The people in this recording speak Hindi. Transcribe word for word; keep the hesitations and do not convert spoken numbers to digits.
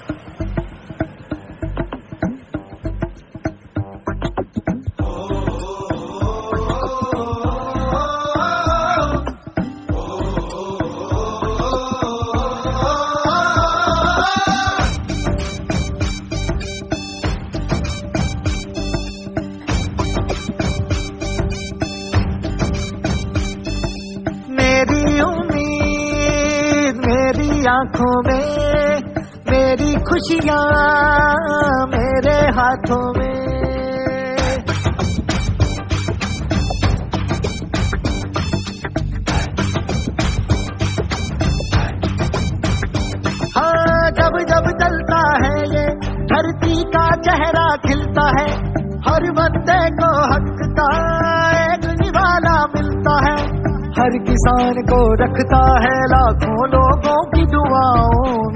मेरी उम्मीद मेरी आंखों में, मेरी खुशियां मेरे हाथों में। हाँ, जब जब चलता है ये धरती का चेहरा खिलता है, हर बंदे को हक का एक निवाला मिलता है। हर किसान को रखता है लाखों लोगों की दुआओं